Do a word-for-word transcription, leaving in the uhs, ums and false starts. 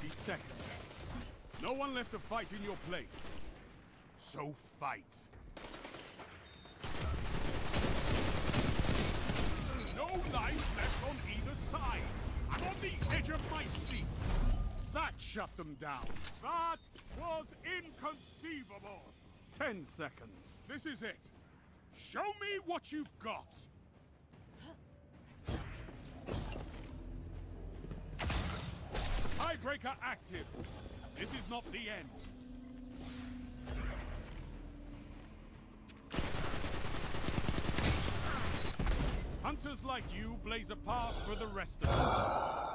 thirty seconds. No one left to fight in your place. So fight. No life left on either side. I'm on the edge of my seat. That shut them down. That was inconceivable. Ten seconds. This is it. Show me what you've got. Tiebreaker active. This is not the end. Hunters like you blaze a path for the rest of us.